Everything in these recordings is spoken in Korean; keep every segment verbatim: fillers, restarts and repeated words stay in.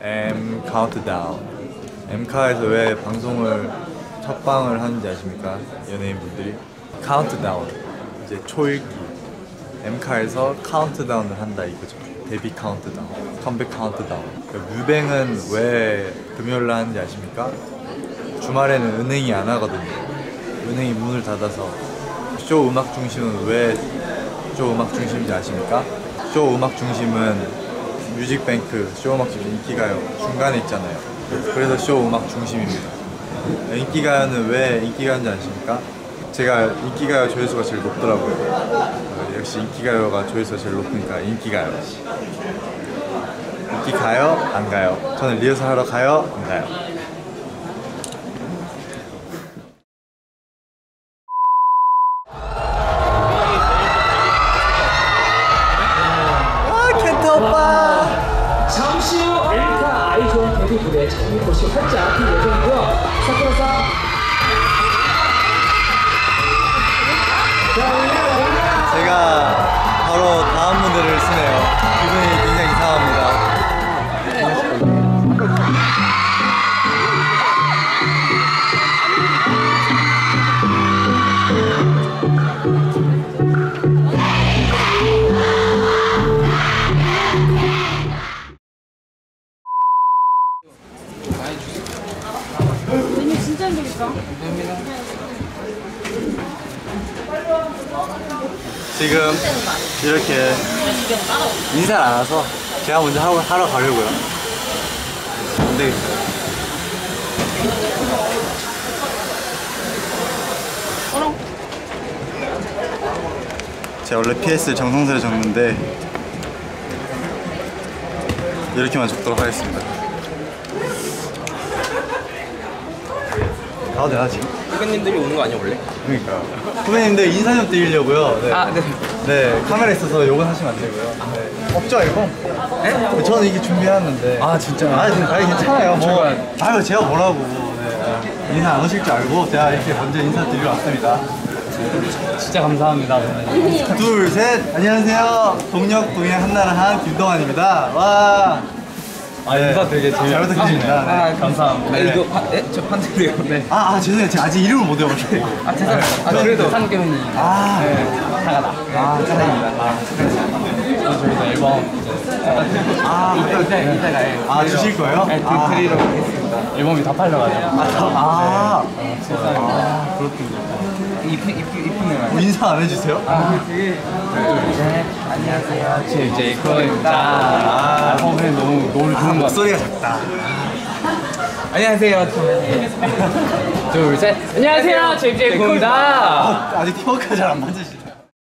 M 카운트다운. M카에서 왜 방송을 첫 방을 하는지 아십니까? 연예인분들이 카운트다운, 이제 초읽기. M카에서 카운트다운을 한다 이거죠. 데뷔 카운트다운, 컴백 카운트다운. 그러니까 뮤뱅은 왜 금요일날 하는지 아십니까? 주말에는 은행이 안 하거든요. 은행이 문을 닫아서. 쇼 음악 중심은 왜 쇼 음악 중심인지 아십니까? 쇼 음악 중심은 뮤직뱅크, 쇼 음악 중심, 인기가요 중간에 있잖아요. 그래서 쇼 음악 중심입니다. 인기가요는 왜 인기가요인지 아십니까? 제가 인기가요 조회수가 제일 높더라고요. 어, 역시 인기가요가 조회수가 제일 높으니까 인기가요. 인기 가요? 안 가요? 저는 리허설 하러 가요? 안 가요? 아, 켄트 오빠! 잠시 후 엠카 아이존 데뷔 무대 장미꽃이 활짝 필 예정이고요. 사쿠라상 제가 바로 다음 무대를 쓰네요. 기분이 굉장히 이상합니다. 메뉴 진짜 힘들겠다. 지금 이렇게 인사를 안 와서 제가 먼저 하러, 하러 가려고요. 안 되겠어요. 제가 원래 피에스를 정성스레 적는데 이렇게만 적도록 하겠습니다. 가도 되나 지금? 후배님들이 오는 거 아니야 원래? 그러니까요. 후배님들 인사 좀 드리려고요. 네. 아 네. 네, 카메라 있어서 욕은 하시면 안 되고요. 네. 없죠, 앨범? 네? 저는 이게 준비해왔는데. 아, 진짜요? 아, 아니, 괜찮아요. 뭐. 아유, 제가 뭐라고. 네. 인사 안 오실 줄 알고 제가 이렇게 먼저 인사드리러 왔습니다. 진짜 감사합니다. 둘, 셋. 안녕하세요. 동력 동행 한나라 한 김동환입니다. 와. 아, 인사 되게 재밌 잘 부탁드립니다. 아, 네. 감사합니다. 네. 이거 파, 예? 저 판트래요. 네. 아, 아, 죄송해요. 제가 아직 이름을 못 외워가지고. 아, 죄송해요. 아, 그래도 한경이. 아, 네. 사가다. 아, 사랑입니다. 아, 저희가 앨범 이제. 아, 이따, 이따, 이따가. 예. 아, 주실 거예요? 네, 아. 드리러 가겠습니다. 앨범이 다 팔려가지고. 아, 다, 아. 세상에. 아, 그렇군요. 이쁜, 이쁜, 이쁜 애가. 뭐 인사 안 해주세요? 아, 되게. 네. 안녕하세요. 제이제이 코입니다. 아, 앨범에 너무, 너무 좋은 것 같아요. 목소리가 작다. 안녕하세요. 둘, 셋. 안녕하세요. 제이제이 코입니다. 아, 아직 팀워크가 잘 안 맞으시네요.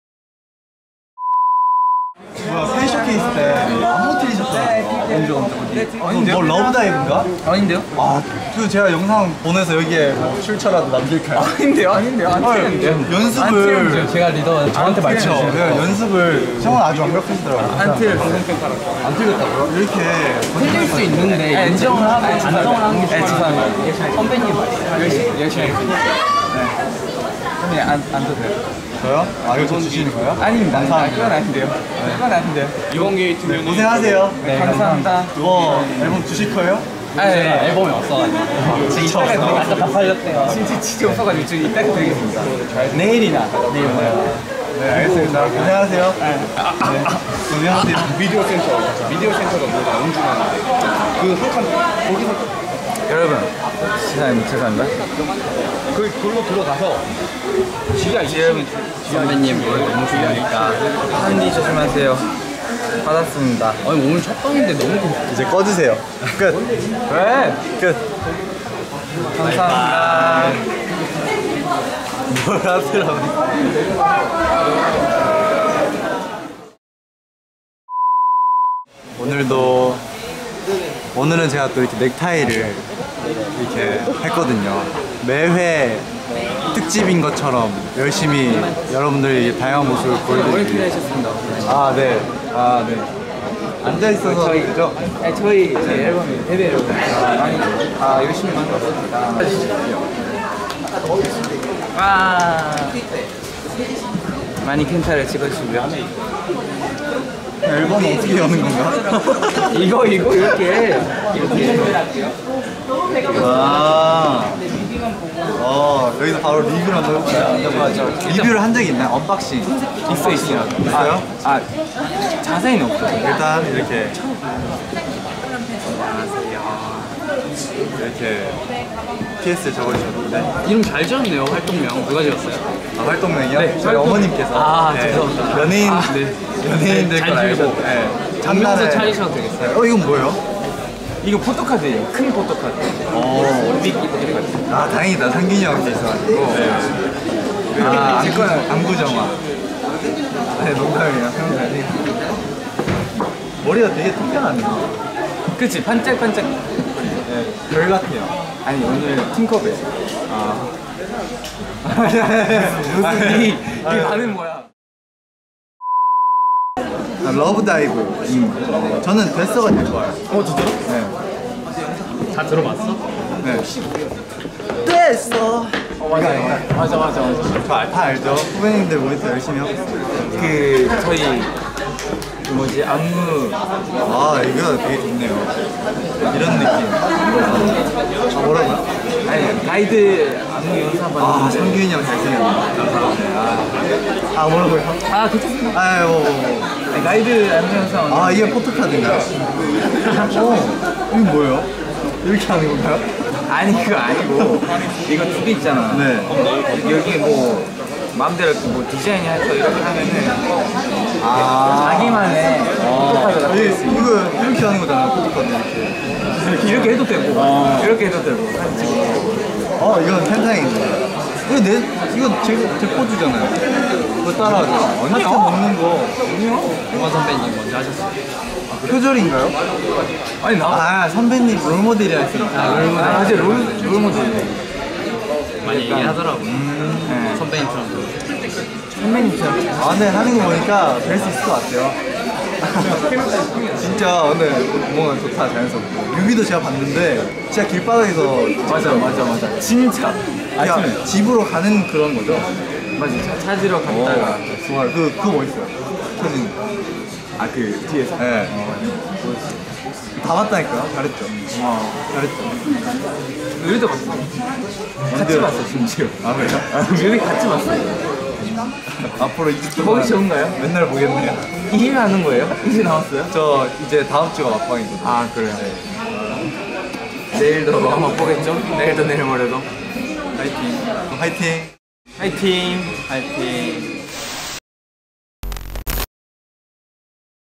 뭐야, 팬 쇼케이스 때 안무 틀리셨잖아요. 언제 언제 어디? 아닌데요? 뭐 러브다이브인가? 아닌데요? 아, 그 제가 영상 보내서 여기에 뭐 출처라도 남길까요? 아닌데요? 아닌데요? 안 틀렸는데요? 연습을 제가 리더 저한테 그렇죠. 말씀해주세요. 내가 연습을 형은 아주 완벽하시더라고요. 안 틀렸어요. 안 틀렸다고요? 이렇게 틀릴 수 있는데 인정을 하고 반성을 하는 게 좋아요. 선배님 열심히 열심히 하겠습니다. 네. 선배님 안, 안 줘도 돼요? 저요? 아, 이거 저 주시는 거예요? 아닙니다. 감사합니다. 그건 아닌데요. 그건 아닌데요. 이번 게이트면 고생하세요. 네, 감사합니다. 그거 앨범 주실 거예요? 아, 네, 앨범이 없어가지고. 진짜 이따가 없어요? 아까 다 팔렸대요. 진짜 진짜 없어가지고 지금 이따가 드리겠습니다. 내일이나 내일 오늘. 네, 알겠습니다. 고생하세요. 네. 고생하세요. 미디어 센터, 미디어 센터가 뭐가 운주하는데 그 한 칸 거기서 여러분, 죄송합니다. 죄송합니다. 그 글로 들어가서 지하 지금 선배님 너무 좋으니까 한디 조심하세요. 받았습니다. 아니 오늘 첫 방인데 너무 좋 이제 꺼주세요. 끝. 왜? 끝. 감사합니다. 뭘 하더라고. 오늘도 오늘은 제가 또 이렇게 넥타이를 이렇게 했거든요. 매회 특집인 것처럼 열심히 여러분들이 다양한 모습을 보여드리기 위해. 하셨습니다. 아, 네. 아, 네. 앉아 있어서 저희 그죠? 네, 저희 제 앨범이 데뷔 앨범 많이 아 열심히 만들었습니다. 와 많이 켄타를 찍어주시고요. 앨범은 어떻게 여는 건가? 이거 이거 이렇게 이렇게. 아, 어 여기서 바로 리뷰를 한번 해볼까요? 맞아. 리뷰를 한 적이 있나요? 언박싱 있어 있어요. 있어요? 아 자세히는 없어. 일단 이렇게 이렇게 피에스에 적어주셨는데 이름 잘 지었네요. 활동명 누가 지었어요? 아, 활동명이요? 네, 저희 활동- 어머님께서 아, 네, 죄송합니다. 연예인 아, 네. 연예인들 잘 걸 알고 지으셨- 네. 장명서 장날에- 차리셔도 되겠어요. 네. 어 이건 뭐예요? 이거 포토카드예요. 큰 포토카드. 어, 빅 포토카드. 아 다행이다 상균이 형한테 있어가지고 네. 아 제 거는 안구정화 네 농담이에요 형 잘생 머리가 되게 특별하네요. 그치 반짝반짝. 네, 별 같아요. 아니 오늘 팀컵에. 아 무슨 이, 이 반응 뭐야? 아, 러브 다이브. 음. 저는 데스가 제일 좋아요. 어 진짜로? 네. 다 들어봤어? 네. 됐어. 어 맞아 맞아 맞아 맞아 맞아. 저 알파 알죠? 후배님들 모니터 열심히 하고 있어요. 그 저희 그 뭐지 안무 아 이거 되게 좋네요. 이런 느낌. 아 뭐라고요? 아니 가이드 안무 연습 아 봤는데. 상균이 형 잘생겼네. 아, 아 뭐라고요? 아 괜찮습니다. 아 뭐, 뭐, 뭐. 아니, 가이드 안무 영상. 아 이게 포토카드인가요? 어 이거 뭐예요? 이렇게 하는 건가요? 아니 그거 아니고 이거 두 개 있잖아. 네. 여기 뭐 마음대로 뭐 디자인 해서 이렇게 하면은 아 자기만의 포토카드가 이게, 될 수 있는. 이거 이렇게 하는 거잖아요 포토카드 이렇게. 이렇게 이렇게 해도 되고 어. 이렇게 해도 되고 사진 찍고. 어 이건 펜타인인데. 이거 내 이거 제, 제 포즈잖아요. 그거 따라하죠. 언니 아니요. 먹는 거 아니요. 동화 선배님 먼저 하셨어요. 표절인가요? 아니 나. 아 선배님 롤모델이라 했으니까. 아, 롤모델. 아, 이제 롤, 롤모델. 많이 얘기하더라고. 네. 선배님처럼. 선배님처럼. 아 근데 하는 거 보니까 될 수 있을 것 같아요. 진짜 오늘 뭔가 좋다 자연스럽고 뮤비도 제가 봤는데 진짜 길바닥에서 맞아 맞아 맞아. 진짜. 그냥 집으로 가는 그런 거죠? 맞아. 차- 찾으러 갔다가. 어, 좋아요. 그 그거 멋있어요. 켜진 거. 아 그 뒤에서? 네. 다 봤다니까요. 잘했죠. 어. 잘했죠. 뮤비도 봤어. 같이 언제요? 봤어 심지어. 아 그래요? 아, 뮤비 같이 봤어. 앞으로 이 주 거기 동안 좋은가요? 맨날 보겠네요. 이일 하는 거예요? 이제 나왔어요? 저 이제 다음 주가 막방이거든요. 아 그래요. 내일도 한번 보겠죠? 내일도 내일 모레도. 파이팅. 파이팅. 화이팅! 화이팅!